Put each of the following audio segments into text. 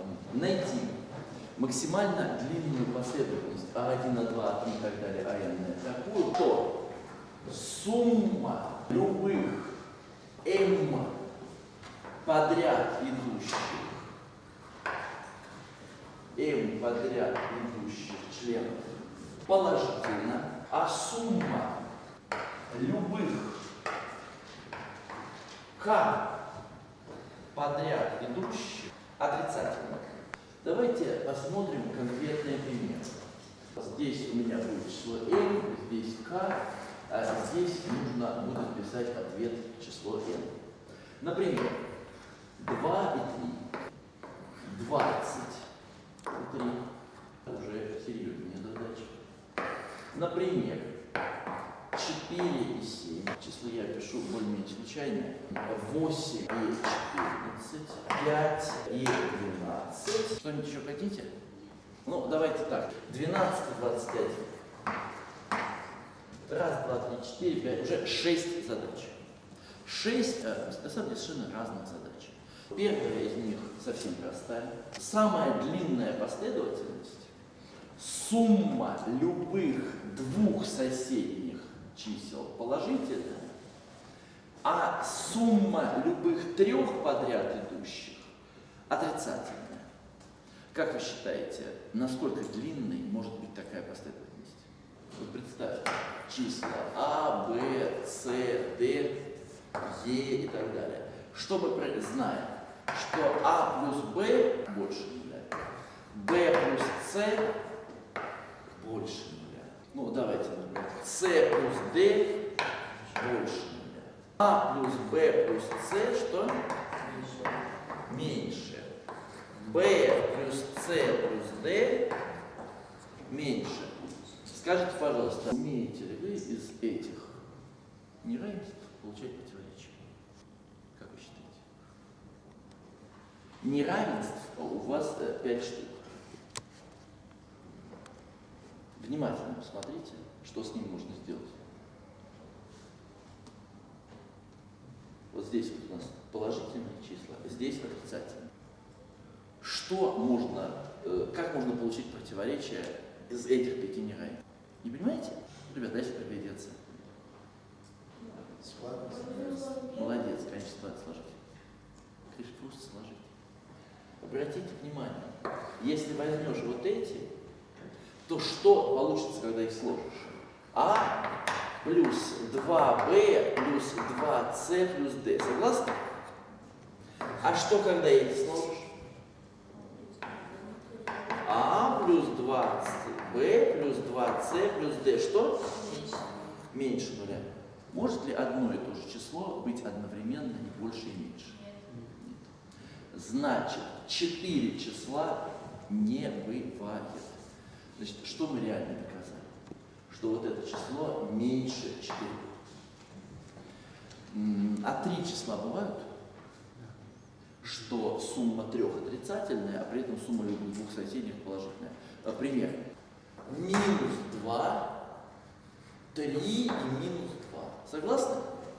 найти максимально длинную последовательность А1, А2, А3 и так далее, АН, такую, то сумма любых m подряд идущих членов положительна, а сумма любых k подряд идущих отрицательна. Давайте посмотрим конкретные примеры. Здесь у меня будет число n, здесь k, а здесь нужно будет писать ответ число n. Например, 2 и 3, 20 и 3, уже серьезнее задача. Например, 4 и 7, число я пишу более-менее случайно, 8 и 14, 5 и 12. Что-нибудь еще хотите? Ну, давайте так, 12 и 21. Раз, два, три, 4, 5, уже 6 задач. 6, на самом деле, совершенно разных задач. Первая из них совсем простая. Самая длинная последовательность – сумма любых двух соседних чисел положительная, а сумма любых трех подряд идущих отрицательная. Как вы считаете, насколько длинной может быть такая последовательность? Вот представьте, числа А, Б, С, Д, Е и так далее. Что мы знаем? Что А плюс Б больше нуля, Б плюс С больше нуля. Ну, давайте, например, С плюс Д больше нуля. А плюс Б плюс С что? Меньше. Б плюс С плюс Д меньше. Скажите, пожалуйста, умеете ли вы из этих неравенств получать противоречия? Как вы считаете? Неравенств у вас 5 штук. Внимательно посмотрите, что с ним можно сделать. Вот здесь вот у нас положительные числа, здесь отрицательные. Что можно, как можно получить противоречие из этих 5 неравенств? Не понимаете? Ребята, дайте пригодятся. Молодец, конечно, складно сложить. Конечно, просто сложить. Обратите внимание, если возьмешь вот эти, то что получится, когда их сложишь? А плюс 2b плюс 2c плюс d. Согласны? А что, когда эти сложишь? А плюс 2b плюс 2c плюс d. Что? Меньше нуля. Может ли одно и то же число быть одновременно и больше, и меньше? Нет. Значит, 4 числа не бывает. Значит, что мы реально доказали? Что вот это число меньше 4. А 3 числа бывают? Что сумма 3 отрицательная, а при этом сумма двух соседних положительная. Пример. Минус 2, 3 и минус 2. Согласны?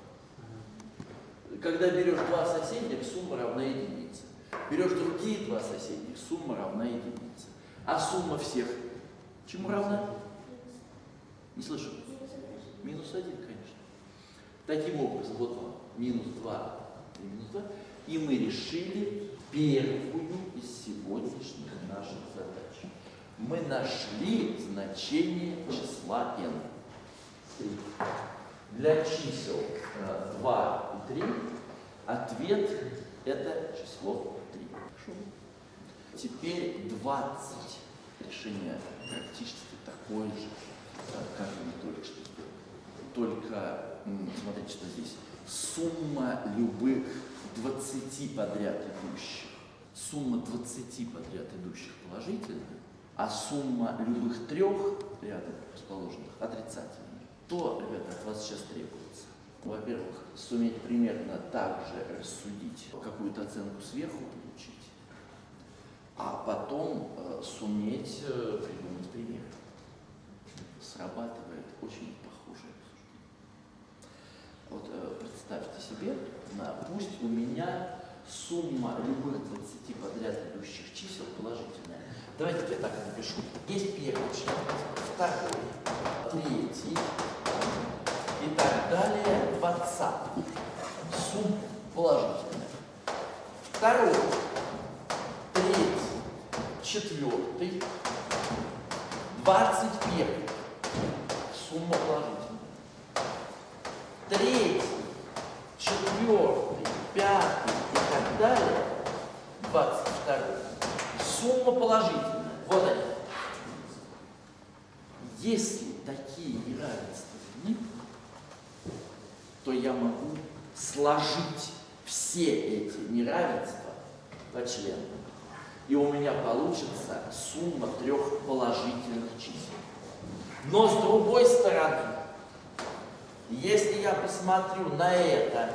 Когда берешь два соседних, сумма равна единице. Берешь другие два соседних, сумма равна единице. А сумма всех чему равна? Не слышу. Минус 1, конечно. Таким образом, вот вам минус 2 и минус 2. И мы решили первую из сегодняшних наших задач. Мы нашли значение числа n. 3. Для чисел 2 и 3 ответ это число 3. Хорошо. Теперь 20. Решение практически такое же, как мы только что сделали. Только смотрите, что здесь. Сумма любых 20 подряд идущих. Сумма 20 подряд идущих положительная, а сумма любых 3 рядом расположенных отрицательная. То, ребята, от вас сейчас требуется. Во-первых, суметь примерно так же рассудить, какую-то оценку сверху получить, а потом суметь придумать пример. Срабатывает очень похожее рассуждение. Вот представьте себе, пусть у меня сумма любых 20 подряд идущих чисел Давайте я так напишу. Есть первый член, второй, третий и так далее, 20. Сумма положительная. Второй, третий, четвертый, 21. Сумма положительная. Третий, четвертый, пятый и так далее, 22. Сумма положительная. Вот они. Если такие неравенства равны, то я могу сложить все эти неравенства по членам. И у меня получится сумма трех положительных чисел. Но с другой стороны, если я посмотрю на это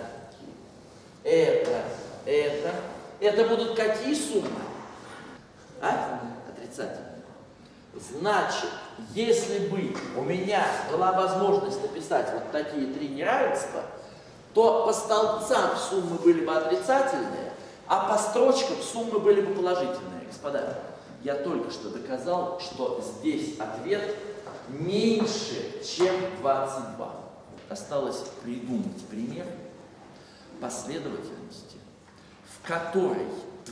будут какие суммы? Отрицательные. Значит, если бы у меня была возможность написать вот такие три неравенства, то по столбцам суммы были бы отрицательные, а по строчкам суммы были бы положительные. Господа, я только что доказал, что здесь ответ меньше, чем 22. Осталось придумать пример последовательности, в которой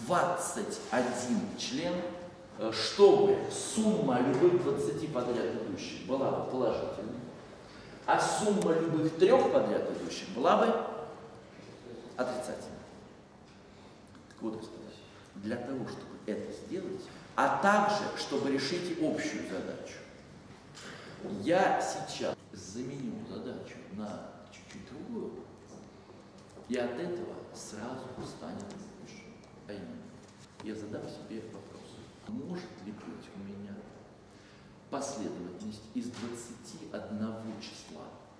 21 член, чтобы сумма любых 20 подряд идущих была бы положительной, а сумма любых 3 подряд идущих была бы отрицательной. Так вот, господа, для того, чтобы это сделать, а также, чтобы решить общую задачу, я сейчас заменю задачу на чуть-чуть другую, и от этого сразу станет лучше. А именно, я задам себе вопрос. Может ли быть у меня последовательность из 21 числа,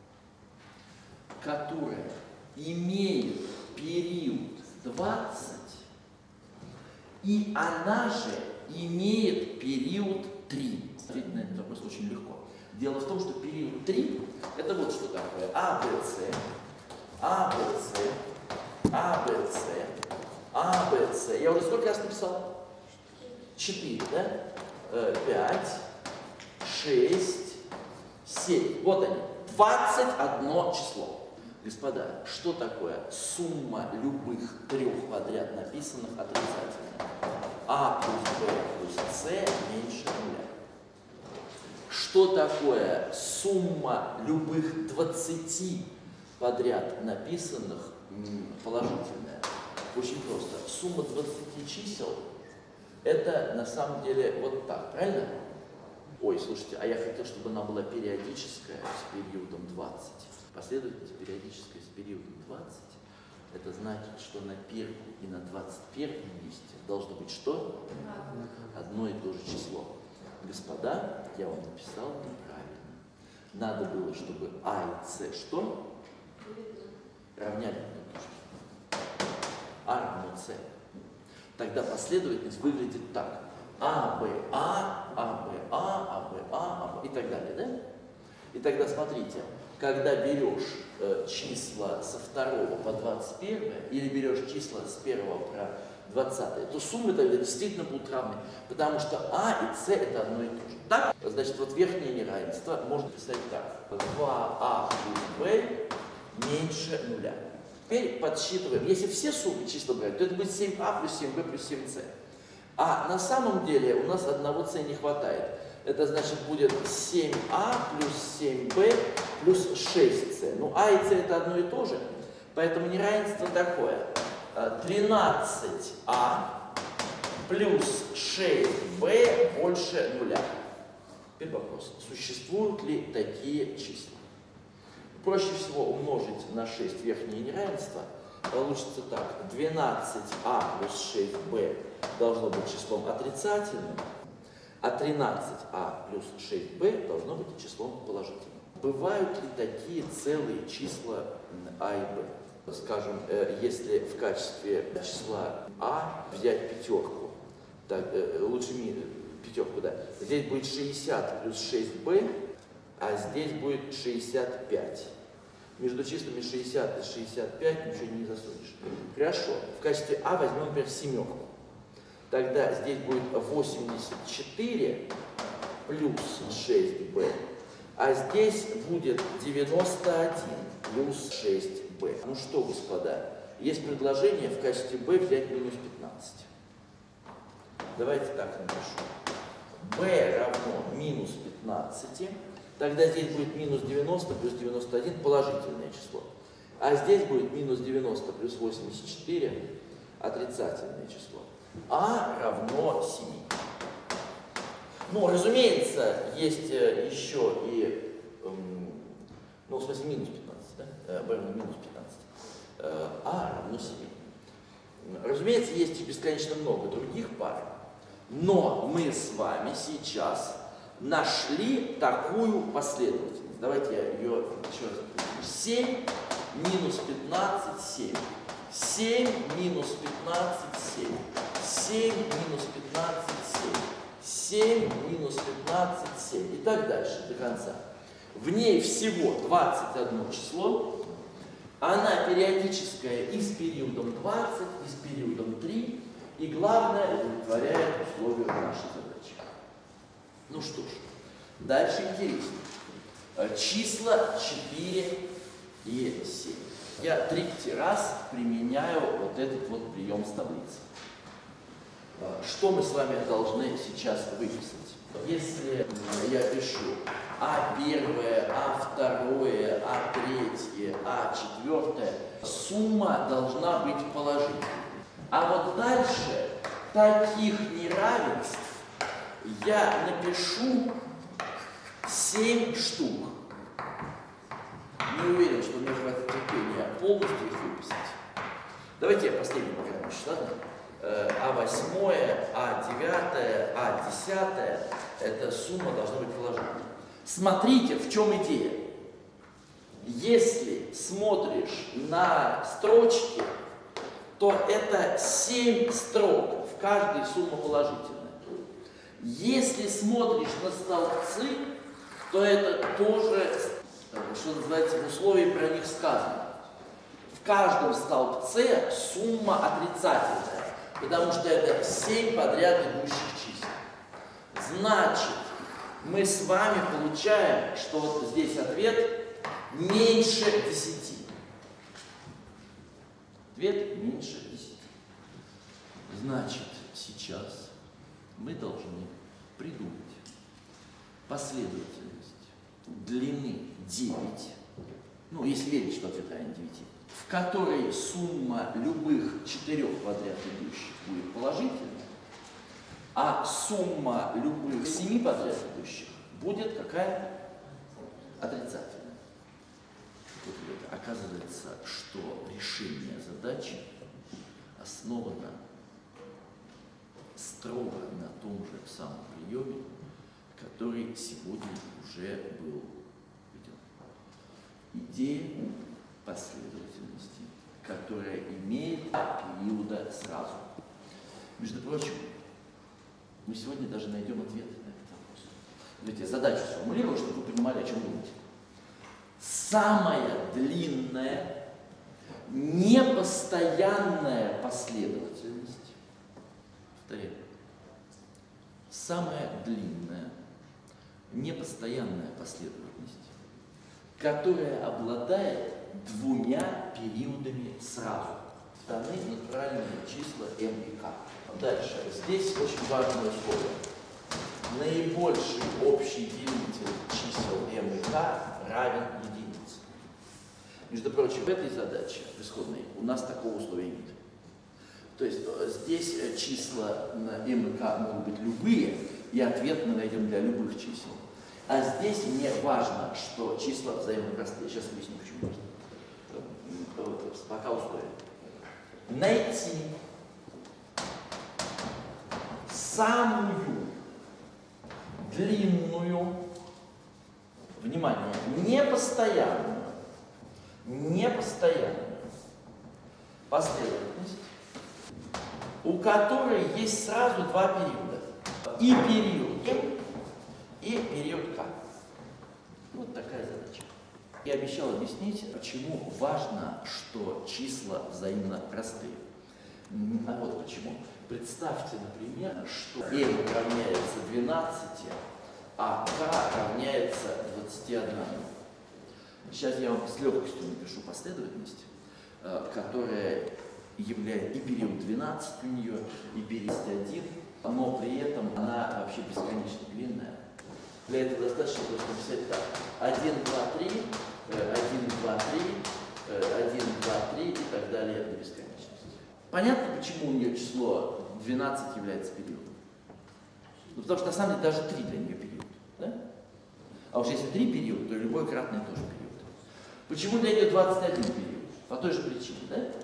которая имеет период 20, и она же имеет период 3? Ответить на этот вопрос очень легко. Дело в том, что период 3 – это вот что такое. А, Б, С, А, Б, С, А, Б, С, А, Б, С. Я уже сколько раз написал? 4, да? 5, 6, 7. Вот они. 21 число. Господа, что такое сумма любых 3 подряд написанных отрицательных? А плюс Б плюс С меньше нуля. Что такое сумма любых 20 подряд написанных положительная? Очень просто. Сумма 20 чисел – это на самом деле вот так, правильно? Ой, слушайте, а я хотел, чтобы она была периодическая с периодом 20. Последовательность периодическая с периодом 20 – это значит, что на первом и на 21 месте должно быть что? Одно и то же число. Господа, я вам написал неправильно. Надо было, чтобы А и С что? Равняли А равно С. Тогда последовательность выглядит так. А, Б, А, Б, А, Б, А, Б и так далее, да? И тогда смотрите, когда берешь числа со 2 по 21 или берешь числа с 1 по 20, то суммы тогда действительно будут равны, потому что А и С это одно и то же. Так? Значит, вот верхнее неравенство можно представить так. 2А плюс Б меньше нуля. Теперь подсчитываем. Если все суммы числа брать, то это будет 7А плюс 7Б плюс 7С. А на самом деле у нас одного С не хватает. Это значит будет 7А плюс 7Б плюс 6С. Ну, А и С это одно и то же. Поэтому неравенство такое. 13А плюс 6Б больше нуля. Теперь вопрос. Существуют ли такие числа? Проще всего умножить на 6 верхнее неравенство. Получится так. 12А плюс 6Б должно быть числом отрицательным, а 13А плюс 6Б должно быть числом положительным. Бывают ли такие целые числа А и Б? Скажем, если в качестве числа А взять пятерку, так, лучше пятерку, да, здесь будет 60 плюс 6Б, а здесь будет 65. Между числами 60 и 65 ничего не засунешь. Хорошо. В качестве А возьмем, например, семерку. тогда здесь будет 84 плюс 6b, а здесь будет 91 плюс 6b. Ну что, господа, есть предложение в качестве b взять минус 15. Давайте так напишу. b равно минус 15, тогда здесь будет минус 90 плюс 91 положительное число. А здесь будет минус 90 плюс 84 отрицательное число. А равно 7. Ну, разумеется, есть еще и, ну, в смысле, минус 15, да? b равно минус 15. А равно 7. Разумеется, есть и бесконечно много других пар. Но мы с вами сейчас нашли такую последовательность. Давайте я ее еще раз напишу. 7 минус 15, 7. 7 минус 15, 7. 7 минус 15, 7. 7 минус 15, 7. И так дальше до конца. В ней всего 21 число. Она периодическая и с периодом 20, и с периодом 3. И главное, удовлетворяет условия нашей задачи. Ну что ж, дальше интереснее. Числа 4 и 7. Я третий раз применяю вот этот вот прием с таблицы. Что мы с вами должны сейчас выписать? Если я пишу А1, А2, А3, А4, сумма должна быть положительной. А вот дальше таких неравенств я напишу 7 штук. Не уверен, что мне хватит терпения полностью их выписать. Давайте я последний пока напишу, ладно? А8, А9, А10, эта сумма должна быть положительной. Смотрите, в чем идея. Если смотришь на строчки, то это 7 строк, в каждой сумма положительная. Если смотришь на столбцы, то это тоже, что называется, в условии про них сказано. В каждом столбце сумма отрицательная, потому что это 7 подряд идущих чисел. Значит, мы с вами получаем, что вот здесь ответ меньше 10. Ответ меньше 10. Значит, сейчас мы должны придумать последовательность длины 9, ну, если верить, что ответ равен 9, в которой сумма любых 4 подряд идущих будет положительной, а сумма любых 7 подряд идущих будет какая? Отрицательная. Оказывается, что решение задачи основано строго на том же самом приеме, который сегодня уже был введен. Идея последовательности, которая имеет периода сразу. Между прочим, мы сегодня даже найдем ответ на этот вопрос. Давайте я задачу сформулирую, чтобы вы понимали, о чем думаете. Самая длинная, непостоянная последовательность, повторяю, самая длинная, непостоянная последовательность, которая обладает 2 периодами сразу. Даны натуральные числа m и k. Дальше. Здесь очень важное условие. Наибольший общий делитель чисел m и k равен единице. Между прочим, в этой задаче, в исходной, у нас такого условия нет. То есть здесь числа m и k могут быть любые, и ответ мы найдем для любых чисел. А здесь мне важно, что числа взаимно простые. Сейчас объясню, почему важно. Пока условие. Найти самую длинную, внимание, непостоянную последовательность, у которой есть сразу 2 периода. И период m, и период k. Вот такая задача. Я обещал объяснить, почему важно, что числа взаимно простые. А вот почему. Представьте, например, что m равняется 12, а k равняется 21. Сейчас я вам с легкостью напишу последовательность, которая является и период 12 у нее, и период 1, но при этом она вообще бесконечно длинная. Для этого достаточно просто написать так. 1, 2, 3, 1, 2, 3, 1, 2, 3 и так далее до бесконечности. Понятно, почему у нее число 12 является периодом? Ну, потому что на самом деле даже 3 для нее период. Да? А уж если 3 периода, то любой кратный тоже период. Почему для нее 21 период? По той же причине,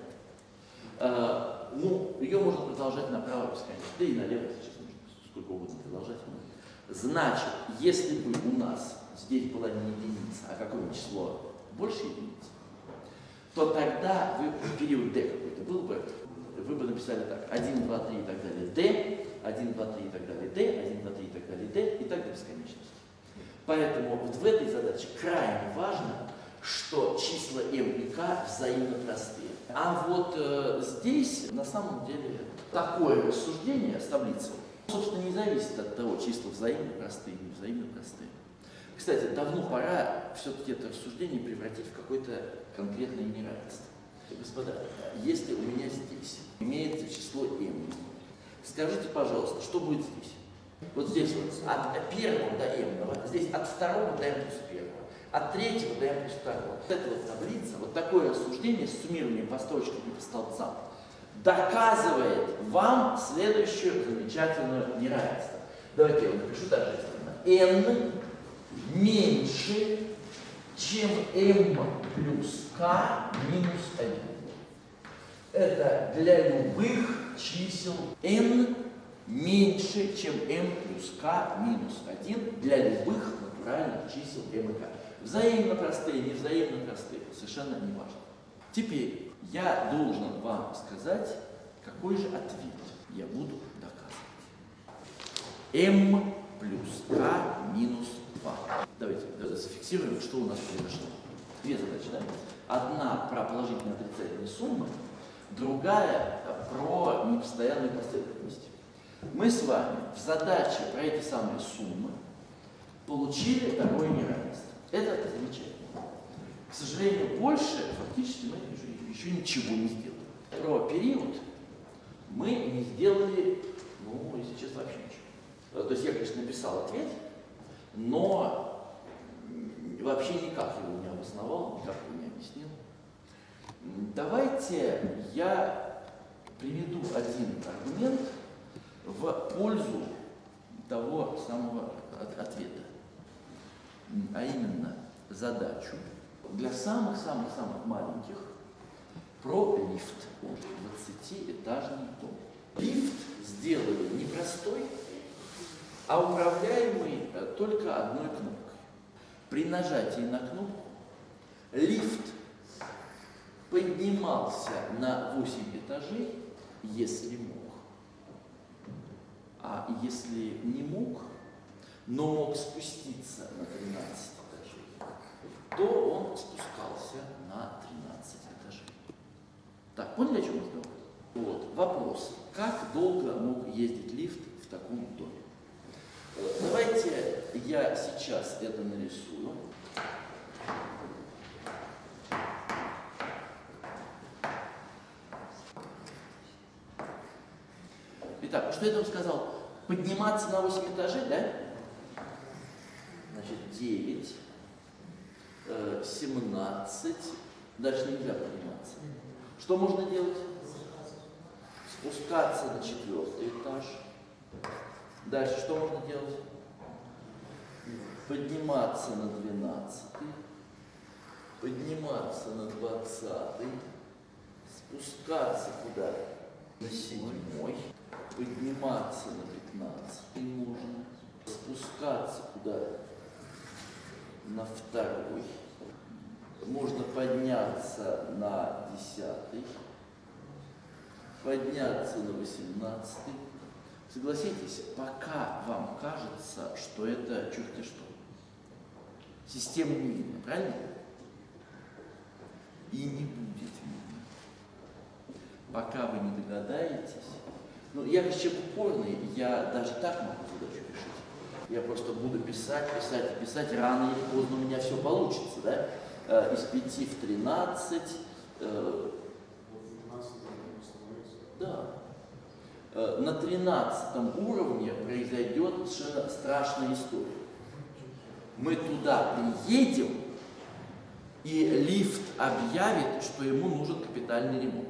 да? Ну, ее можно продолжать направо бесконечно. Да и налево сейчас можно сколько угодно продолжать. Значит, если бы у нас здесь была не единица, а какое-нибудь число больше единицы, то тогда в период d какой-то был бы, вы бы написали так: 1, 2, 3 и так далее d, 1, 2, 3 и так далее d, 1, 2, 3 и так далее d и так до бесконечности. Поэтому вот в этой задаче крайне важно, что числа m и k взаимно простые. А вот здесь на самом деле такое рассуждение с таблицей, собственно, не зависит от того, числа взаимно простые или взаимно простые. Кстати, давно пора все-таки это рассуждение превратить в какое-то конкретное неравенство. Господа, если у меня здесь имеется число m, скажите, пожалуйста, что будет здесь? Вот здесь вот от первого до m, здесь от второго до m плюс первого, от третьего до m плюс второго. Вот эта вот таблица, вот такое рассуждение с суммированием по строчкам и по столбцам доказывает вам следующее замечательное неравенство. Давайте я вам напишу торжественно. n меньше, чем m плюс k минус 1. Это для любых чисел n меньше, чем m плюс k минус 1 для любых натуральных чисел m и k. Взаимно простые, не взаимно простые, совершенно не важно. Теперь я должен вам сказать, какой же ответ я буду доказывать. m плюс k минус 2. Давайте зафиксируем, что у нас произошло. Две задачи, да? Одна про положительные и отрицательные суммы, другая про непостоянную последовательность. Мы с вами в задаче про эти самые суммы получили такое неравенство. Это замечательно. К сожалению, больше фактически мы еще ничего не сделали. Про период мы не сделали, ну, если честно, вообще ничего. То есть я, конечно, написал ответ, но вообще никак его не обосновал, никак его не объяснил. Давайте я приведу один аргумент в пользу того самого ответа, а именно задачу для самых-самых-самых маленьких про лифт, 20-этажный дом. Лифт сделали не простой, а управляемый только одной кнопкой. При нажатии на кнопку лифт поднимался на 8 этажей, если мог. А если не мог, но мог спуститься на 13 этажей, то он спускался на 13 этажей. Так, поняли, о чем разговор? Вот, вопрос. Как долго мог ездить лифт в таком доме? Давайте я сейчас это нарисую. Итак, что я там сказал? Подниматься на 8 этажей, да? Значит, 9, 17, дальше нельзя подниматься. Что можно делать? Спускаться на 4-й этаж. Дальше что можно делать? Подниматься на 12-й, подниматься на 20-й, спускаться куда? На 7-й, подниматься на 15-й можно, спускаться куда? На 2-й, можно подняться на 10-й, подняться на 18-й. Согласитесь, пока вам кажется, что это черти что. Система не видна, правильно? И не будет видно. Пока вы не догадаетесь, Ну, я как человек упорный, я даже так могу задачу решить. Я просто буду писать, писать и писать, рано или поздно у меня все получится, да? Из 5 в 13, да. На 13 уровне произойдет совершенно страшная история. Мы туда приедем, и лифт объявит, что ему нужен капитальный ремонт.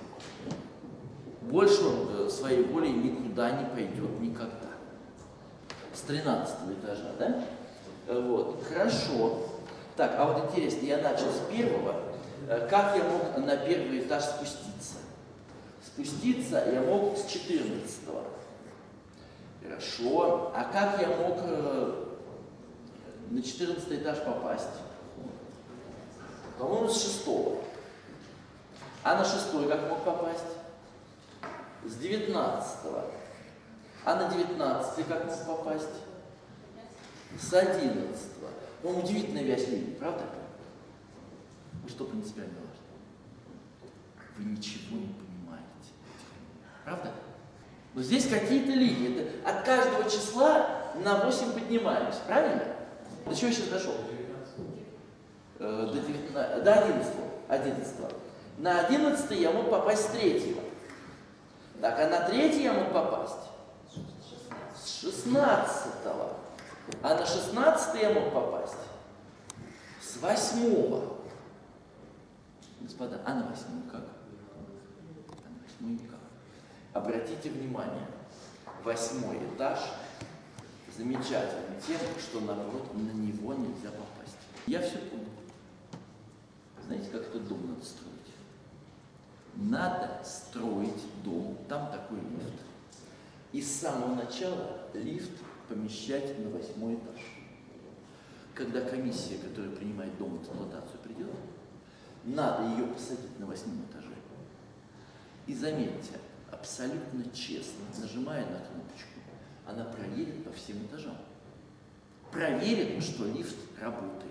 Больше он своей волей никуда не пойдет никогда. С 13 этажа, да? Вот, хорошо. Так, а вот интересно, я начал с первого. Как я мог на первый этаж спуститься? Спуститься я мог с 14-го. Хорошо. А как я мог на 14 этаж попасть? По-моему, с 6-го. А на 6-й как мог попасть? С 19-го. А на 19-й как мог попасть? С 11-го. Ну, удивительная вязь линий, правда? Ну, что принципиально важно? Вы ничего не понимаете. Правда? Но здесь какие-то линии. Это от каждого числа на 8 поднимаемся, правильно? До чего я сейчас дошел? До 11-го. На 11 я мог попасть с 3-го. Так, а на 3 я мог попасть с 16-го. А на 16 я мог попасть с 8-го. Господа, а на 8-й как? А на 8-й никак. Обратите внимание, 8-й этаж замечательный тем, что наоборот на него нельзя попасть. Я все понял. Знаете, как этот дом надо строить? Надо строить дом, там такой лифт. И с самого начала лифт помещать на 8-й этаж. Когда комиссия, которая принимает дом в эксплуатацию, придет, надо ее посадить на 8-м этаже. И заметьте, абсолютно честно, нажимая на кнопочку, она проверит по всем этажам. Проверит, что лифт работает.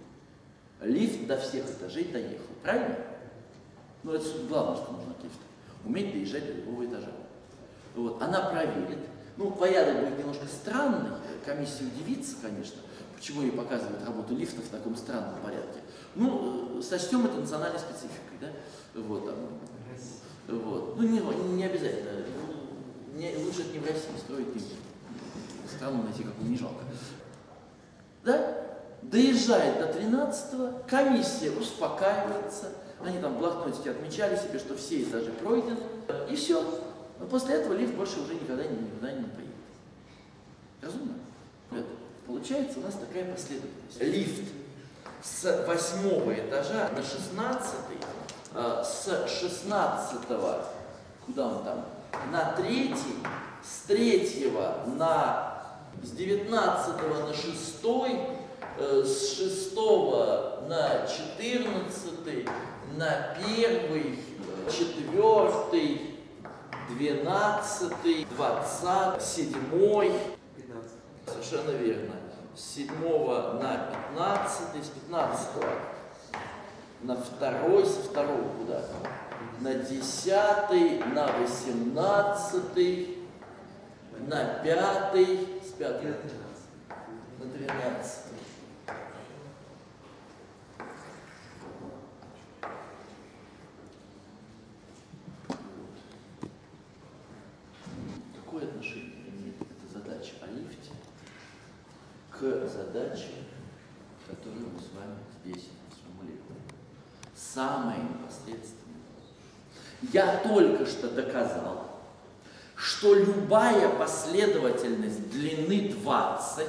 Лифт до всех этажей доехал, правильно? Ну, это главное, что нужно от лифта. Уметь доезжать до любого этажа. Вот, она проверит. Ну, порядок будет немножко странный, комиссия удивится, конечно, почему ей показывают работу лифта в таком странном порядке. Ну, сочтем это национальной спецификой, да? Вот, там, вот. Ну, не обязательно. Лучше это не в России строить, страну найти, какую не жалко. Да? Доезжает до 13-го, комиссия успокаивается, они там в блокнотике отмечали себе, что все этажи пройдены, и все. Но после этого лифт больше уже никогда никуда не поедет. Разумно? Это. Получается у нас такая последовательность. Лифт с 8-го этажа на 16-й, с 16-го, куда он там, на 3-й, с 3-го с 19-го на 6-й, с 6-го на 14-й, на 1-й, 4-й, 12-й, 20-й, 7-й. Совершенно верно. С 7-го на 15-й, с 15-го на 2-й, со 2-го куда? На 10-й, на 18-й, на 5-й, с 5-й на 12-й. Какое отношение имеет эта задача о лифте к задаче, которую мы с вами здесь сформулировали? Самое непосредственное. Я только что доказал, что любая последовательность длины 20,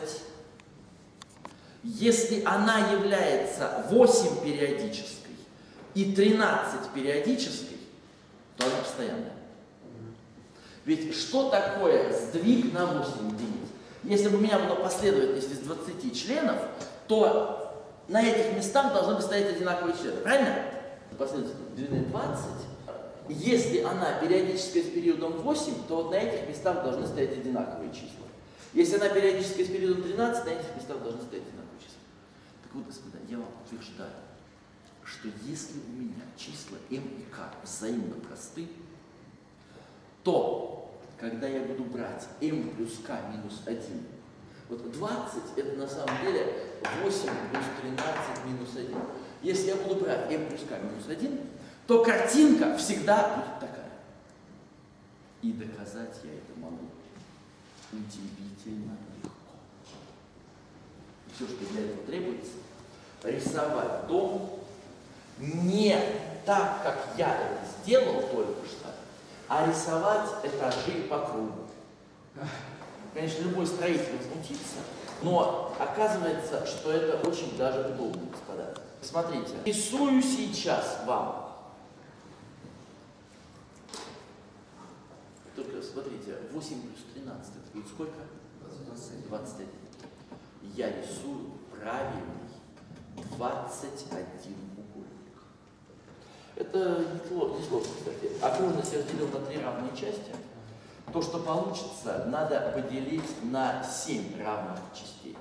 если она является 8 периодической и 13 периодической, то она постоянная. Ведь что такое сдвиг на 8 единиц? Если бы у меня была последовательность из 20 членов, то на этих местах должны бы стоять одинаковые члены. Правильно? Последовательность длины 20. Если она периодическая с периодом 8, то вот на этих местах должны стоять одинаковые числа. Если она периодическая с периодом 13, на этих местах должны стоять одинаковые числа. Так вот, господа, я вам утверждаю, что если у меня числа m и k взаимно просты, то когда я буду брать m плюс k минус 1. Вот 20 это на самом деле 8 плюс 13 минус 1. Если я буду брать m плюс k минус 1, то картинка всегда будет такая. И доказать я это могу удивительно легко. Все, что для этого требуется, рисовать дом не так, как я это сделал только что, а рисовать этажи по кругу. Конечно, любой строитель возмутится, но оказывается, что это очень даже удобно, господа. Смотрите, рисую сейчас вам. Только смотрите, 8 плюс 13 это будет сколько? 21. Я рисую правильный 21 угольник. Это не сложно, кстати. Окружность я разделил на 3 равные части. То, что получится, надо поделить на 7 равных частей.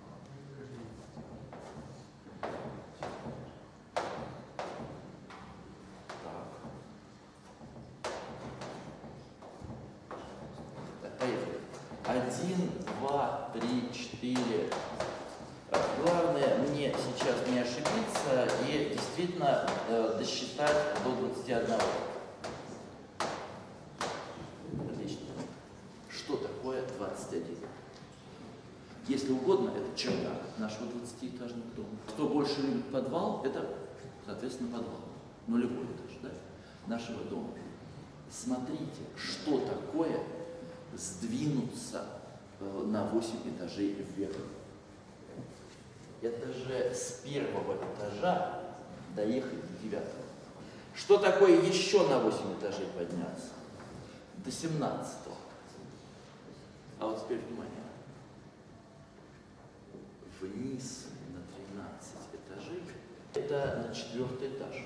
Так, поехали. 1, 2, 3, 4. Главное мне сейчас не ошибиться и действительно досчитать до 21. Отлично. Что такое 21? Если угодно, это чердак нашего 20-этажного дома. Кто больше любит подвал, это, соответственно, подвал. Нулевой этаж, да, нашего дома. Смотрите, что такое сдвинуться на 8 этажей вверх. Это же с 1-го этажа доехать до 9-го. Что такое еще на 8 этажей подняться? До 17-го. А вот теперь внимание. Вниз на 13 этажей. Это на 4-й этаж.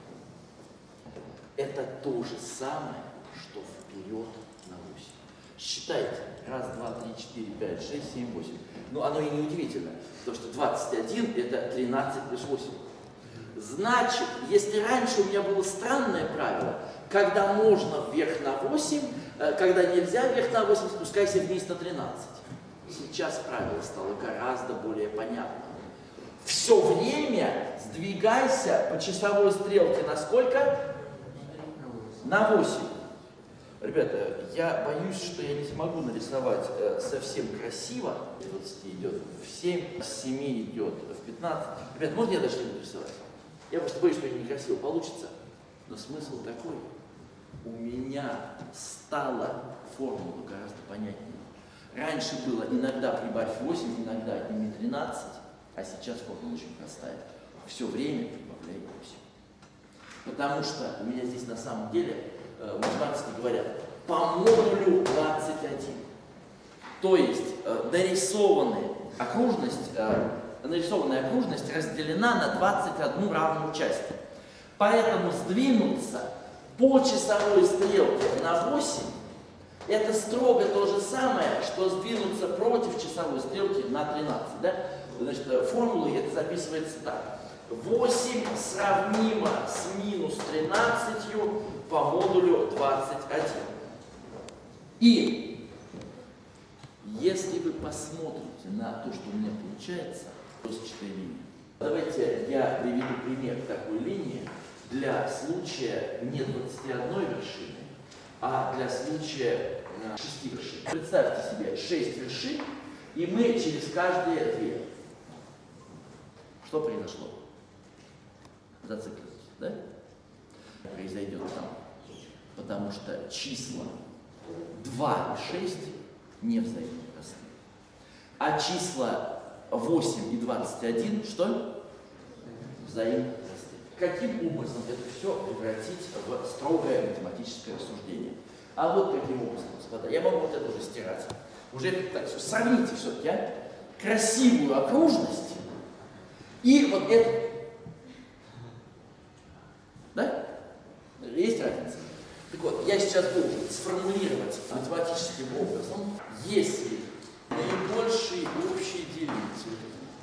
Это то же самое, что вперед на 8. Считайте. 1, 2, 3, 4, 5, 6, 7, 8. Ну, оно и не удивительно, потому что 21 это 13 плюс 8. Значит, если раньше у меня было странное правило, когда можно вверх на 8, когда нельзя вверх на 8, спускайся вниз на 13. Сейчас правило стало гораздо более понятным. Все время сдвигайся по часовой стрелке на сколько? На 8. Ребята, я боюсь, что я не смогу нарисовать совсем красиво. 20 идет в 7, с 7 идет в 15. Ребята, можно я даже что-нибудь рисовать? Я просто боюсь, что это некрасиво получится. Но смысл такой. У меня стала формула гораздо понятнее. Раньше было иногда прибавь 8, иногда отними 13, а сейчас формула очень простая. Все время прибавляй 8. Потому что у меня здесь на самом деле математики говорят по модулю 21. То есть нарисованная окружность разделена на 21 равную часть. Поэтому сдвинуться по часовой стрелке на 8 это строго то же самое, что сдвинуться против часовой стрелки на 13. Да? Значит, формулой это записывается так. 8 сравнимо с минус 13 по модулю 21. И если вы посмотрите на то, что у меня получается, плоскостная линия, давайте я приведу пример такой линии для случая не 21 вершины, а для случая 6 вершин. Представьте себе 6 вершин, и мы через каждые 2. Что произошло? Зациклилось, да? Произойдет там. Потому что числа 2 и 6 не взаимопростые. А числа 8 и 21 что? Взаимопростые. Каким образом это все превратить в строгое математическое рассуждение? А вот каким образом, господа. Я могу вот это уже стирать. Уже так все. Сравните все-таки, красивую окружность и вот это. Да? Есть разница? Так вот, я сейчас должен сформулировать математическим образом, если наибольший общий делитель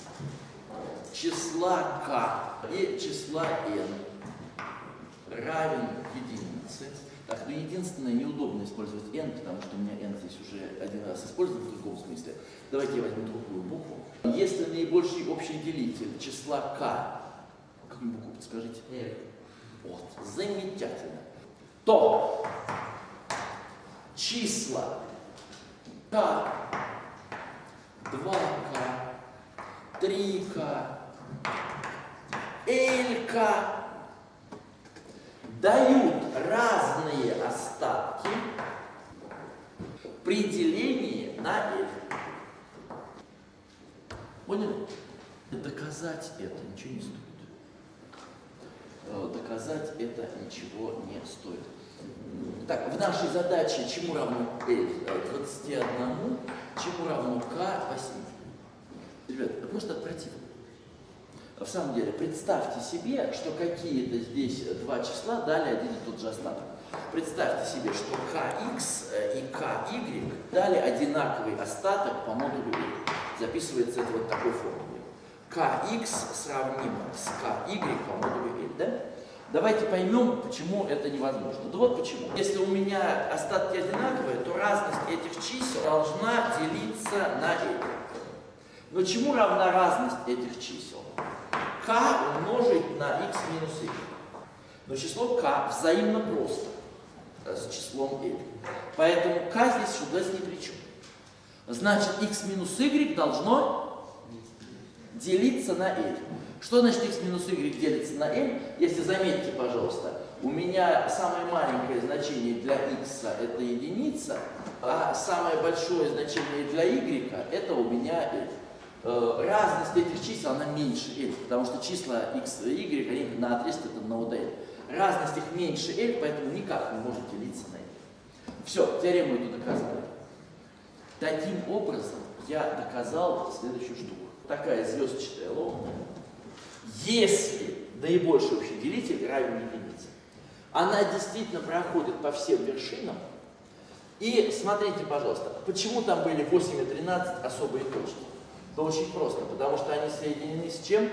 числа k и числа n равен единице, так, ну единственное, единственное, неудобно использовать n, потому что у меня n здесь уже один раз использован в другом смысле. Давайте я возьму другую букву. Если наибольший общий делитель числа k, какую букву подскажите? Вот, замечательно. То числа k, 2k, 3k, lk дают разные остатки при делении на l. Поняли? Доказать это ничего не стоит. Доказать это ничего не стоит. Так, в нашей задаче чему равно l? 21, чему равно k? 8. Ребят, это просто отвратительно. В самом деле, представьте себе, что какие-то здесь два числа дали один и тот же остаток. Представьте себе, что kx и ky дали одинаковый остаток по модулю l. Записывается это вот такой формулой. Kx сравнимо с ky по модулю l, да? Давайте поймем, почему это невозможно. Да вот почему. Если у меня остатки одинаковые, то разность этих чисел должна делиться на l. Но чему равна разность этих чисел? K умножить на x минус y. Но число k взаимно просто с числом l. Поэтому k здесь чудес ни при чем. Значит, x минус y должно делиться на l. Что значит x минус y делится на l? Если заметьте, пожалуйста, у меня самое маленькое значение для x это единица, а самое большое значение для y это у меня l. Разность этих чисел, она меньше l, потому что числа x и y, они на отрезке это нода l. Разность их меньше l, поэтому никак не может делиться на l. Все, теорему эту доказали. Таким образом, я доказал следующую штуку. Такая звездчатая ломаная. Если наибольший общий делитель равен единице, она действительно проходит по всем вершинам. И смотрите, пожалуйста, почему там были 8 и 13 особые точки? Да очень просто, потому что они соединены с чем?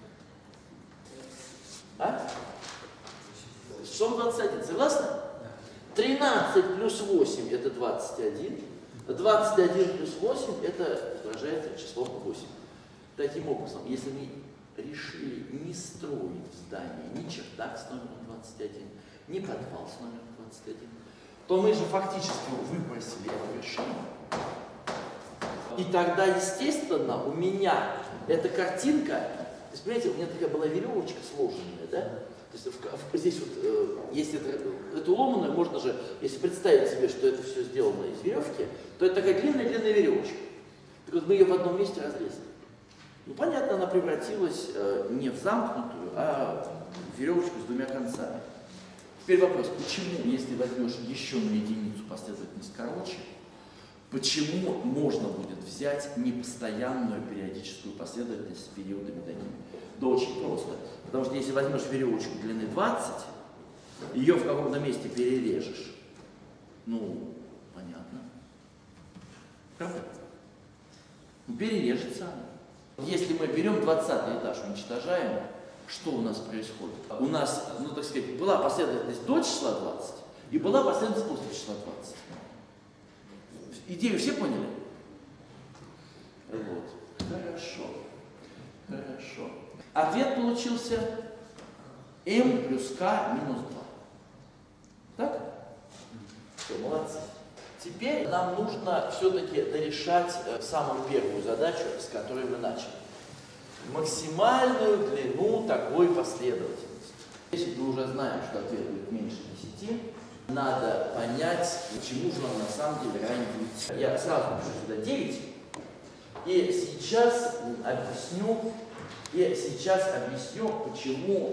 А? С числом 21, согласны? 13 плюс 8 это 21, 21 плюс 8 это отражается числом 8. Таким образом, если мы решили не строить здание ни чердак с номером 21, ни подвал с номером 21, то мы же фактически выбросили эту вершину. И тогда, естественно, у меня эта картинка, то есть, понимаете, у меня такая была веревочка сложенная, да? То есть здесь вот, если эту ломаную, можно же, если представить себе, что это все сделано из веревки, то это такая длинная-длинная веревочка. Так вот мы ее в одном месте разрезали. Ну, понятно, она превратилась не в замкнутую, а в веревочку с двумя концами. Теперь вопрос, почему, если возьмешь еще на единицу последовательность короче, почему можно будет взять непостоянную периодическую последовательность с периодами такими? Да очень просто. Потому что если возьмешь веревочку длины 20, ее в каком-то месте перережешь. Ну, понятно. Правда? Ну, перережется она. Если мы берем 20-й этаж, уничтожаем, что у нас происходит? У нас, ну так сказать, была последовательность до числа 20 и была последовательность после числа 20. Идею все поняли? Вот. Хорошо. Хорошо. Ответ получился m плюс k минус 2. Так? Все, молодцы. Теперь нам нужно все-таки дорешать самую первую задачу, с которой мы начали. Максимальную длину такой последовательности. Если мы уже знаем, что ответ будет меньше 10, надо понять, почему же он на самом деле равен 9. Я сразу пишу сюда 9. И сейчас объясню, почему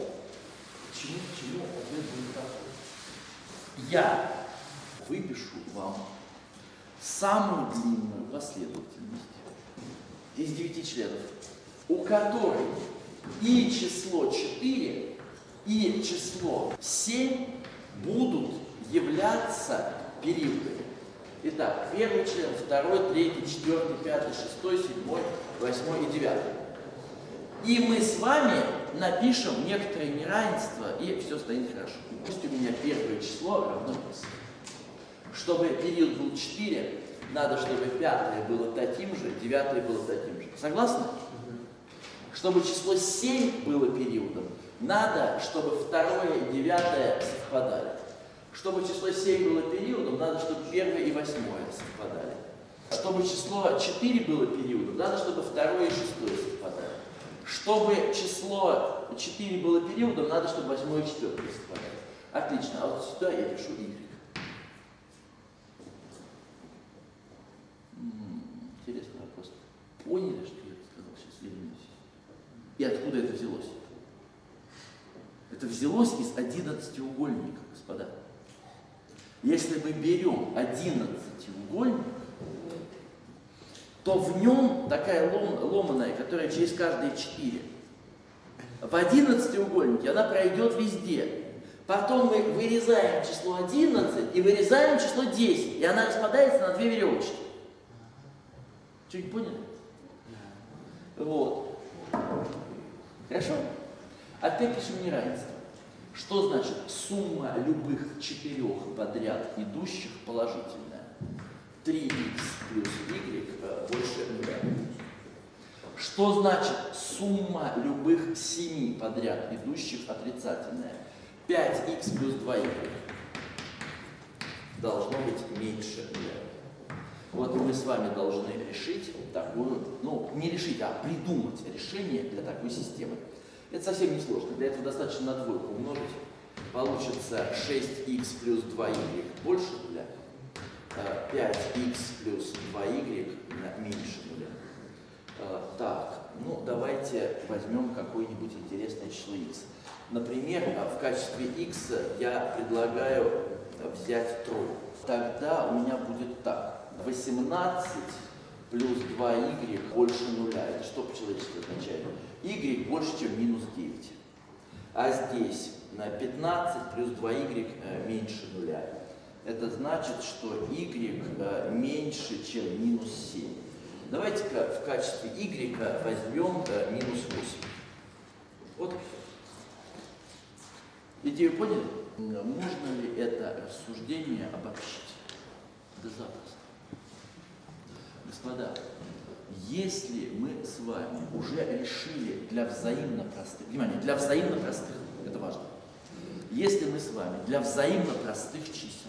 ответ будет такой. Я выпишу вам самую длинную последовательность из 9 членов, у которой и число 4, и число 7 будут являться периодами. Итак, первый член, второй, третий, четвертый, пятый, шестой, седьмой, восьмой и девятый. И мы с вами напишем некоторые неравенства, и все станет хорошо. Пусть у меня первое число равно 10. Чтобы период был 4, надо, чтобы 5 было таким же, 9 было таким же. Согласны? Чтобы число 7 было периодом, надо, чтобы 2 и 9 совпадали. Чтобы число 7 было периодом, надо, чтобы 1 и 8 совпадали. Чтобы число 4 было периодом, надо, чтобы 2 и 6 совпадали. Чтобы число 4 было периодом, надо, чтобы 8 и 4 совпадали. Отлично. А вот сюда я пишу y. Интересный вопрос. Поняли, что я сказал сейчас или нет? И откуда это взялось? Это взялось из 11-угольника, господа. Если мы берем 11-угольник, то в нем такая ломаная, которая через каждые 4. В 11-угольнике она пройдет везде. Потом мы вырезаем число 11 и вырезаем число 10. И она распадается на 2 веревочки. Чуть поняли? Вот. Хорошо? Опять пишем неравенство. Что значит сумма любых 4 подряд идущих положительная? 3х плюс y больше нуля. Что значит сумма любых 7 подряд идущих отрицательная? 5х плюс 2y должно быть меньше нуля. Вот мы с вами должны решить такую, ну не решить, а придумать решение для такой системы. Это совсем не сложно. Для этого достаточно на двойку умножить. Получится 6х плюс 2y больше нуля. 5х плюс 2y меньше нуля. Так, ну давайте возьмем какое-нибудь интересное число x. Например, в качестве x я предлагаю взять тройку. Тогда у меня будет так. 18 плюс 2y больше нуля. Это что по-человечески означает? Y больше, чем минус 9. А здесь на 15 плюс 2y меньше нуля. Это значит, что y меньше, чем минус 7. Давайте-ка в качестве y возьмем минус 8. Вот. Идею поняли? Можно ли это рассуждение обобщить? Да запросто. Господа, если мы с вами уже решили для взаимно простых, внимание, для взаимно простых, это важно, если мы с вами для взаимно простых чисел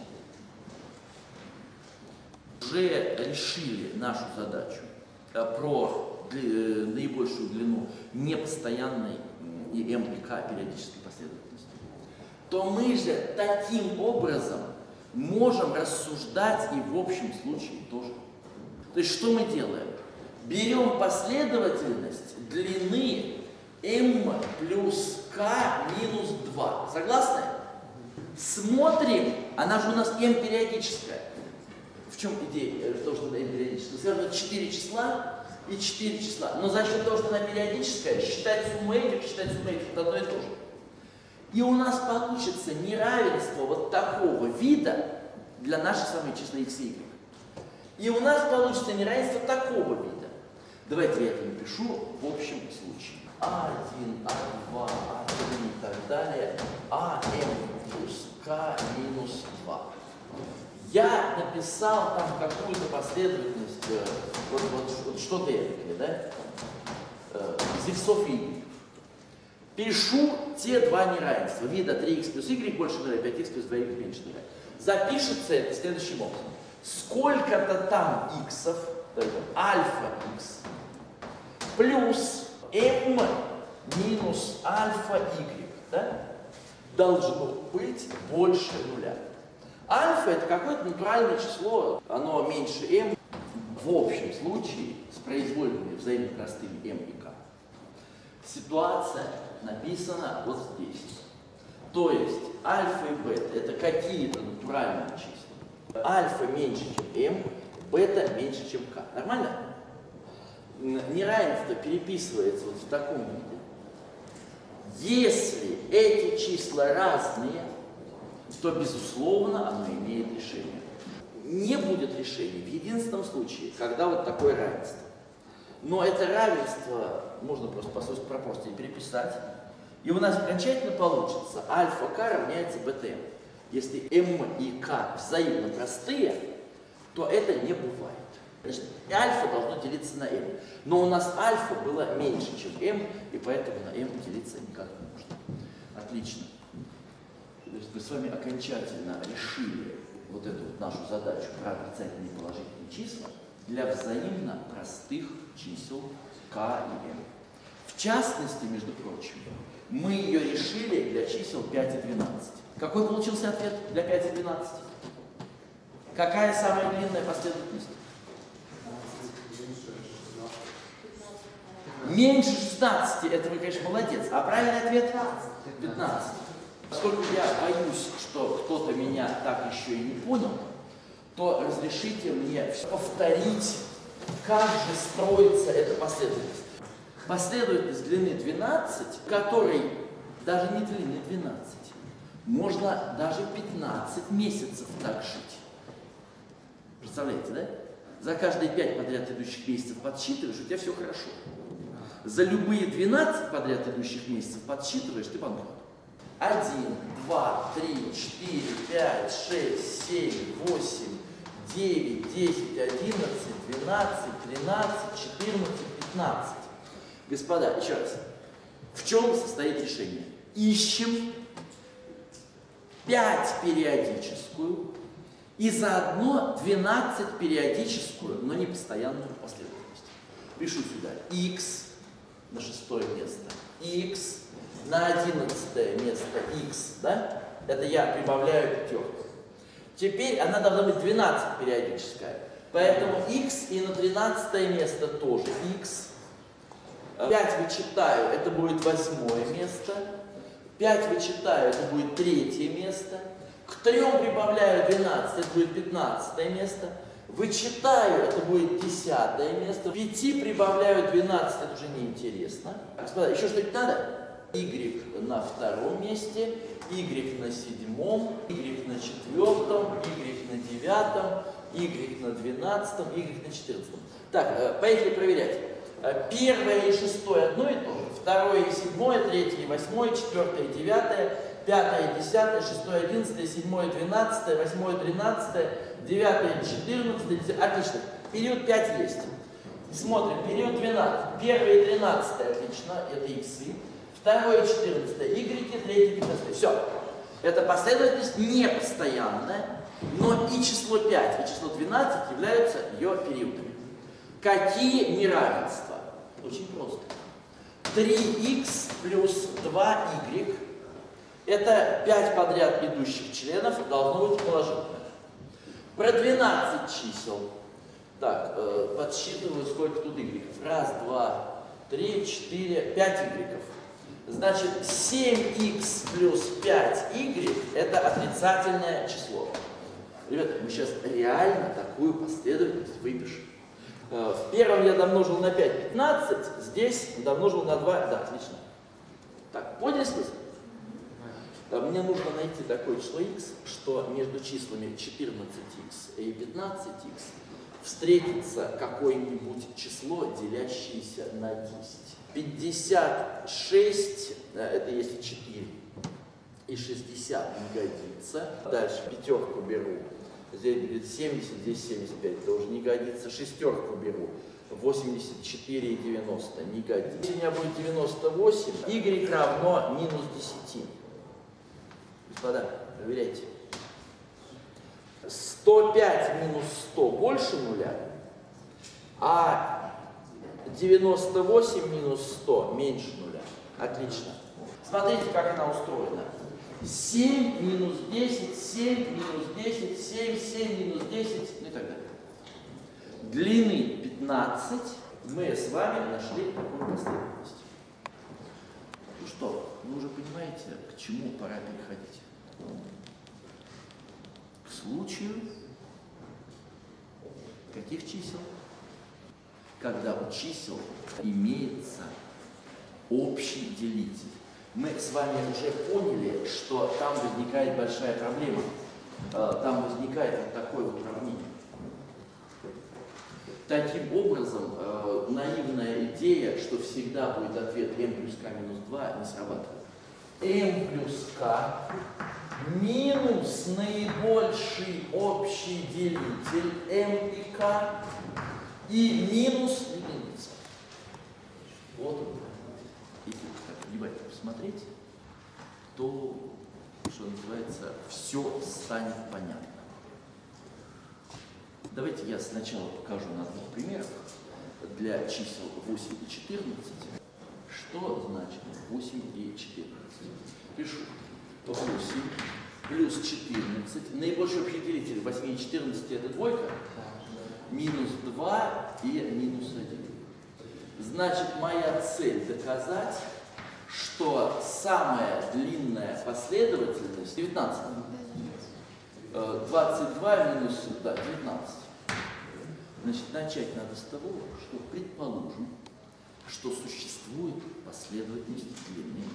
уже решили нашу задачу про наибольшую длину непостоянной и m и k периодической последовательности, то мы же таким образом можем рассуждать и в общем случае тоже. То есть что мы делаем? Берем последовательность длины m плюс k минус 2. Согласны? Смотрим, она же у нас m периодическая. В чем идея того, что она m периодическая? Связано 4 числа и 4 числа. Но за счет того, что она периодическая, считать сумму этих, это одно и то же. И у нас получится неравенство вот такого вида для наших самых числа x и y. И у нас получится неравенство такого вида. Давайте я это напишу в общем случае. А1, А2, А3 и так далее. АМ плюс К минус 2. Я написал там какую-то последовательность, вот что-то этакое, да? Из иксов и y. Пишу те два неравенства. Вида 3х плюс y больше 0, 5х плюс 2y меньше 0. Запишется это следующим образом. Сколько-то там иксов, альфа х, плюс m минус альфа y, да, должно быть больше нуля. Альфа это какое-то натуральное число, оно меньше m в общем случае с произвольными взаимно простыми m и k. Ситуация написана вот здесь. То есть альфа и бета это какие-то натуральные числа. Альфа меньше, чем m, бета меньше, чем k. Нормально? Неравенство переписывается вот в таком виде. Если эти числа разные, то, безусловно, оно имеет решение. Не будет решения в единственном случае, когда вот такое равенство. Но это равенство можно просто по свойству пропорции переписать. И у нас окончательно получится альфа k равняется бета m. Если m и k взаимно простые, то это не бывает. Значит, альфа должно делиться на m. Но у нас альфа было меньше, чем m, и поэтому на m делиться никак не можно. Отлично. То есть мы с вами окончательно решили вот эту вот нашу задачу про отрицательные и положительные числа для взаимно простых чисел k и m. В частности, между прочим, мы ее решили для чисел 5 и 12. Какой получился ответ для 5 и 12? Какая самая длинная последовательность? Меньше 16. Это вы, конечно, молодец. А правильный ответ? 15. Поскольку я боюсь, что кто-то меня так еще и не понял, то разрешите мне повторить, как же строится эта последовательность. Последовательность длины 12, которой даже не длины 12, можно даже 15 месяцев так жить. Представляете, да? За каждые 5 подряд идущих месяцев подсчитываешь, у тебя все хорошо. За любые 12 подряд идущих месяцев подсчитываешь, ты банкрот. 1, 2, 3, 4, 5, 6, 7, 8, 9, 10, 11, 12, 13, 14, 15. Господа, еще раз. В чем состоит решение? Ищем 5 периодическую и заодно 12 периодическую, но не постоянную последовательность. Пишу сюда x на 6 место, x на 11 место, x, да? Это я прибавляю пятерку. Теперь она должна быть 12 периодическая, поэтому x и на 13 место тоже x. 5 вычитаю, это будет 8 место. 5 вычитаю, это будет 3 место. К 3 прибавляю 12, это будет 15 место. Вычитаю, это будет 10 место. 5 прибавляю 12, это уже неинтересно. Господа, еще что-нибудь надо? Y на 2 месте, Y на 7, Y на 4, Y на 9, Y на 12, Y на 14. Так, поехали проверять. 1 и 6 одно и то же. 2 и 7, 3 и 8, 4 и 9, 5 и 10, 6 и 11, 7 и 12, 8 и 13, 9 и 14, 10. Отлично. Период 5 есть. Смотрим. Период 12. 1 и 13. Отлично. Это иксы. 2 и 14. Y, 3 и 15. Все. Эта последовательность непостоянная, но и число 5, и число 12 являются ее периодами. Какие неравенства? Очень просто. 3х плюс 2y – это 5 подряд идущих членов, должно быть положительных. Про 12 чисел. Так, подсчитываю, сколько тут y. 1, 2, 3, 4, 5 y. Значит, 7х плюс 5y – это отрицательное число. Ребята, мы сейчас реально такую последовательность выпишем. В первом я домножил на 5 – 15, здесь домножил на 2, да, отлично. Так, поняли смысл? Мне нужно найти такое число x, что между числами 14х и 15х встретится какое-нибудь число, делящееся на 10. 56, это если 4, и 60 не годится. Дальше пятерку беру. Здесь будет 70, здесь 75, тоже не годится. Шестерку беру. 84 и 90 не годится. Если у меня будет 98, y равно минус 10. Господа, проверяйте. 105 минус 100 больше нуля, а 98 минус 100 меньше нуля. Отлично. Смотрите, как она устроена. 7 минус 10, 7 минус 10, 7, 7 минус 10, ну и так далее. Длины 15 мы с вами нашли такую последовательность. Ну что, вы уже понимаете, к чему пора переходить? К случаю каких чисел? Когда у чисел имеется общий делитель. Мы с вами уже поняли, что там возникает большая проблема. Там возникает вот такое вот уравнение. Таким образом, наивная идея, что всегда будет ответ m плюс k минус 2, не срабатывает. m плюс k минус наибольший общий делитель m и k и минус единица. Вот он. Если так внимательно посмотреть, то, что называется, все станет понятно. Давайте я сначала покажу на двух примерах для чисел 8 и 14. Что значит 8 и 14? Пишу. 8 плюс 14. Наибольший общий делитель 8 и 14 это двойка. Минус 2 и минус 1. Значит, моя цель доказать, что самая длинная последовательность 19. 22 минус 19. Значит, начать надо с того, что предположим, что существует последовательность длинной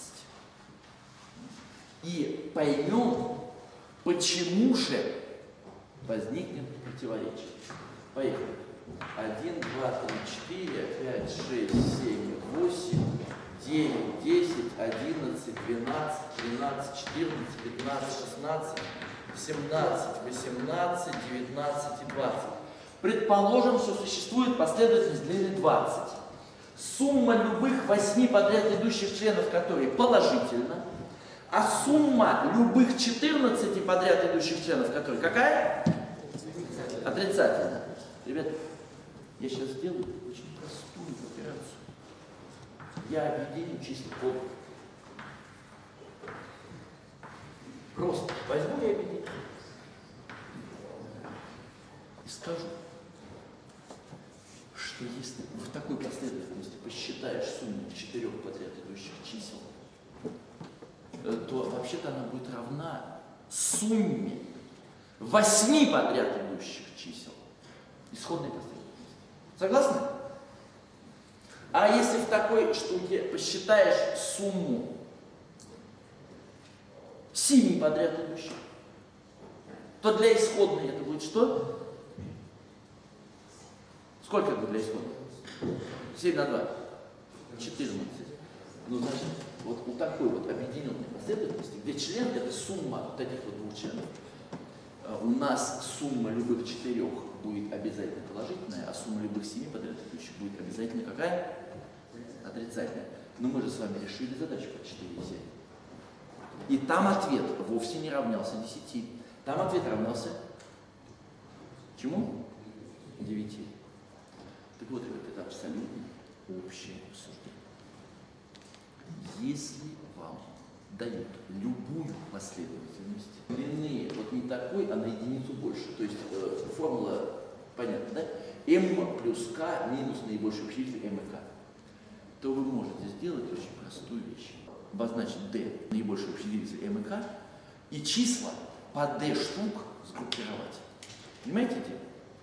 20. И поймем, почему же возникнет противоречие. Поехали. 1, 2, 3, 4, 5, 6, 7, 8, 9, 10, 11, 12, 13, 14, 15, 16, 17, 18, 19 и 20. Предположим, что существует последовательность длины 20. Сумма любых 8 подряд идущих членов которой положительна, а сумма любых 14 подряд идущих членов которой какая? Отрицательна. Ребята, я сейчас сделаю очень простую операцию. Я объединю числа по. Просто возьму и объединю. И скажу, что если в такой последовательности посчитаешь сумму 4 подряд идущих чисел, то вообще-то она будет равна сумме 8 подряд идущих чисел. Исходной последовательности. Согласны? А если в такой штуке посчитаешь сумму 7 подряд идущих, то для исходной это будет что? Сколько это для исходной? 7 на 2. 14. Ну, значит, вот у такой вот объединенной последовательности, где член это сумма вот этих вот двух членов, у нас сумма любых 4 будет обязательно положительная, а сумма любых 7 подряд идущих будет обязательно какая? Отрицательная. Но мы же с вами решили задачу по 4 и 7. И там ответ вовсе не равнялся 10. Там ответ равнялся чему? 9. Так вот, ребята, это абсолютно общее суждение. Если вам дают любую последовательность длины, вот не такой, а на единицу больше, то есть формула понятна, да? m плюс k минус наибольший общий делитель m и k, то вы можете сделать очень простую вещь. Обозначить d, наибольший общий делитель m и k, и числа по d штук сгруппировать. Понимаете дело?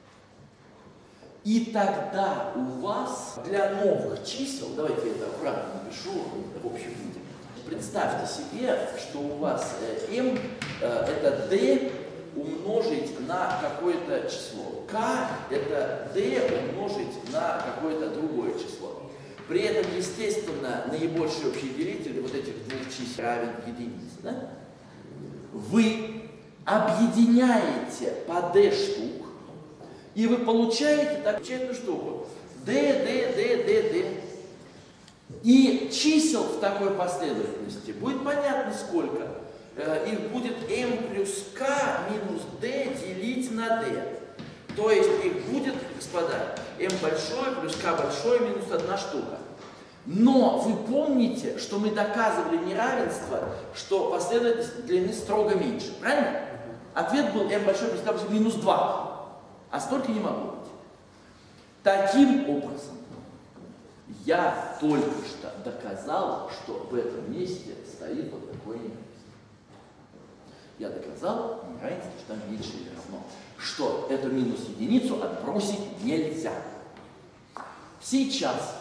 И тогда у вас для новых чисел, давайте я это аккуратно напишу в общем виде, представьте себе, что у вас m это d умножить на какое-то число, k это d умножить на какое-то другое число. При этом, естественно, наибольший общий делитель вот этих двух чисел равен единице. Да? Вы объединяете по d штук, и вы получаете такую штуку. D. И чисел в такой последовательности будет понятно сколько. Их будет m плюс k минус d делить на d. То есть их будет, господа, m большое плюс k большое минус 1 штука. Но вы помните, что мы доказывали неравенство, что последовательность длины строго меньше. Правильно? Ответ был m большое плюс k большое минус 2. А столько не могло быть. Таким образом, я только что доказал, что в этом месте стоит вот такое неравенство. Я доказал неравенство, что там меньше или равно. Что эту минус единицу отбросить нельзя. Сейчас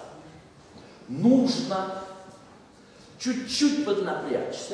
нужно чуть-чуть поднапрячься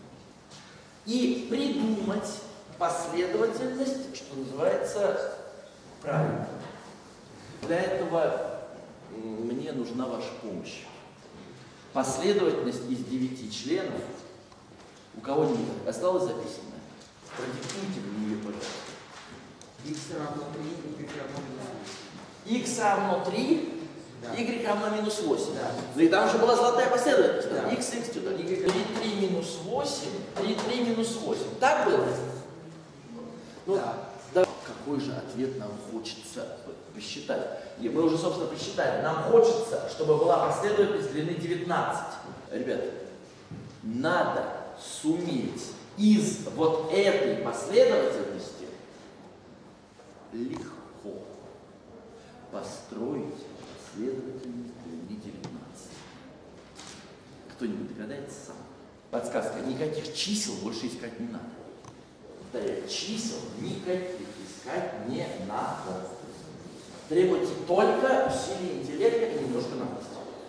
и придумать последовательность, что называется, правильно. Для этого мне нужна ваша помощь. Последовательность из 9 членов У кого-нибудь осталось записанное? Продиктуйте мне ее, пожалуйста. X равно 3, y равно минус 8. X равно 3, Да. y равно минус 8. Да. Ну и там же была золотая последовательность. Да. X сюда. 3, 3 минус 8, 3, 3 минус 8. Так было? Ну, Да. да. Какой же ответ нам хочется посчитать? И мы уже, собственно, посчитали. Нам хочется, чтобы была последовательность длины 19. Ребята, надо суметь из вот этой последовательности легко построить последовательность длины 19. Кто-нибудь догадается сам? Подсказка. Никаких чисел больше искать не надо. Повторяю, чисел никаких искать не надо. Требуется только усилие интеллекта и немножко наглости.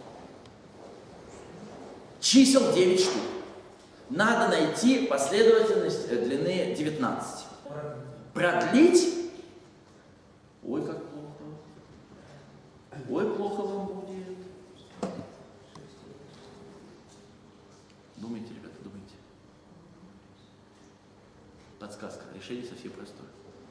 Чисел 9 штук. Надо найти последовательность длины 19. Продлить? Ой, как плохо. Ой, плохо вам будет. Думайте, ребята, думайте. Подсказка. Решение совсем простое.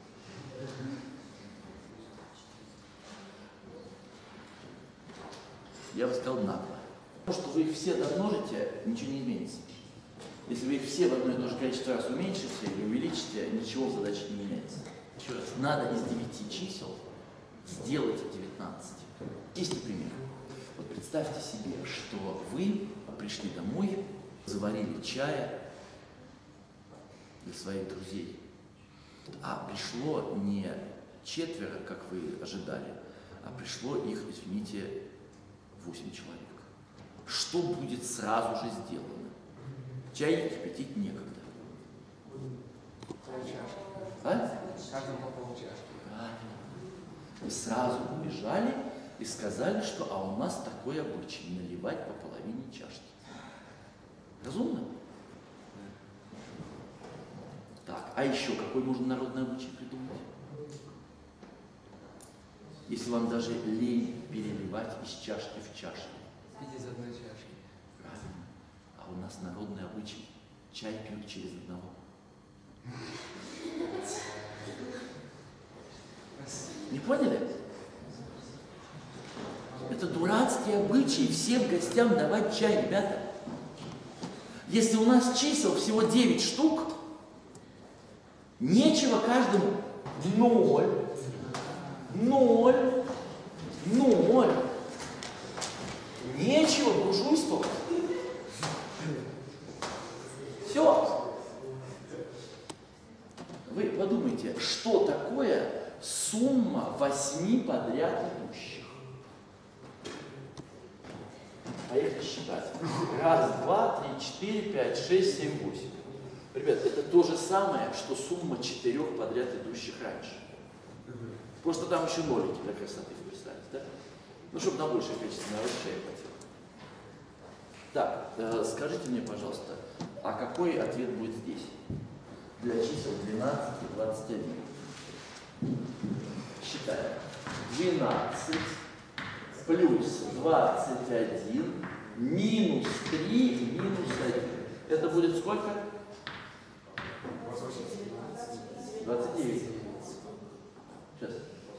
Я бы сказал нагло. Потому что вы их все домножите, ничего не изменится. Если вы их все в одно и то же количество раз уменьшите или увеличите, ничего в задаче не меняется. Еще раз, надо из 9 чисел сделать 19. Есть, например, вот представьте себе, что вы пришли домой, заварили чая для своих друзей, а пришло не 4, как вы ожидали, а пришло их, извините, 8 человек. Что будет сразу же сделано? Чай кипятить некогда. А? Каждому по полчашки. Правильно. Вы сразу убежали и сказали, что а у нас такой обычай наливать по половине чашки. Разумно? Так, а еще какой можно народный обычай придумать? Если вам даже лень переливать из чашки в чашку. Пить из одной чашки. Правильно. А у нас народный обычай. Чай пьют через одного. Не поняли? Это дурацкий обычай всем гостям давать чай, ребята. Если у нас чисел всего 9 штук, нечего каждому 0, 0, 0. Нечего буржуйствовать. Все. Вы подумайте, что такое сумма 8 подряд идущих? Поехали считать. 1, 2, 3, 4, 5, 6, 7, 8. Ребят, это то же самое, что сумма 4 подряд идущих раньше. Просто там еще нолики для красоты вписались, да? Ну, чтобы на большее количество народа шея хватило. Так, скажите мне, пожалуйста, а какой ответ будет здесь? Для чисел 12 и 21. Считаем. 12 плюс 21 минус 3 минус 1. Это будет сколько? 29. Сейчас.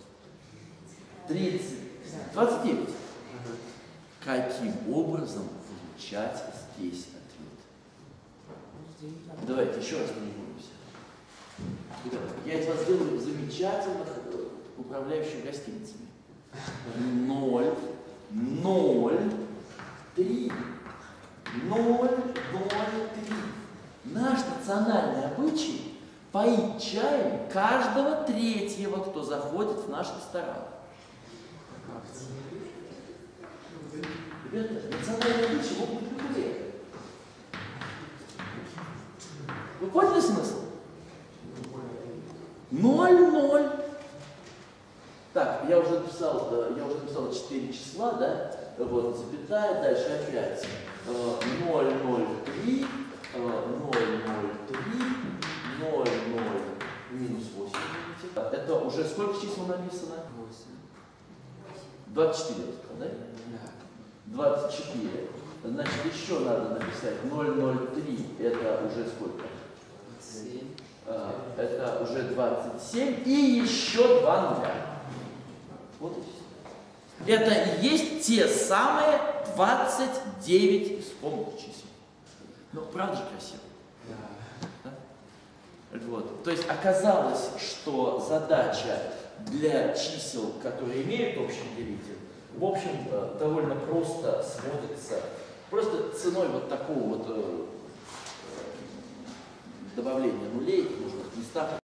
30. 29. Каким образом получать здесь ответ? Давайте еще раз понимаемся. Ребята, я из вас делаю замечательных управляющих гостиницами. 0, 0, 3. 0, 0, 3. Наш национальный обычай поить чаем каждого третьего, кто заходит в наш ресторан. Ребята, национальный обычай могут быть любые. Вы поняли смысл? 0, 0. Так, я уже написал 4 числа, да? Вот, запятая, дальше опять 0, 0, 3, 0, 0, 3, 0, 0, минус 8. Это уже сколько чисел написано? 8. 24, да? Да. 24 Значит, еще надо написать 0,03. Это уже сколько? 7. Это уже 27. И еще 2 нуля. Вот и все. Это и есть те самые 29 искомых чисел. Ну, правда же красиво? Да? Вот. То есть оказалось, что задача для чисел, которые имеют общий делитель, в общем, довольно просто сводится, просто ценой вот такого вот добавления нулей, может быть, местах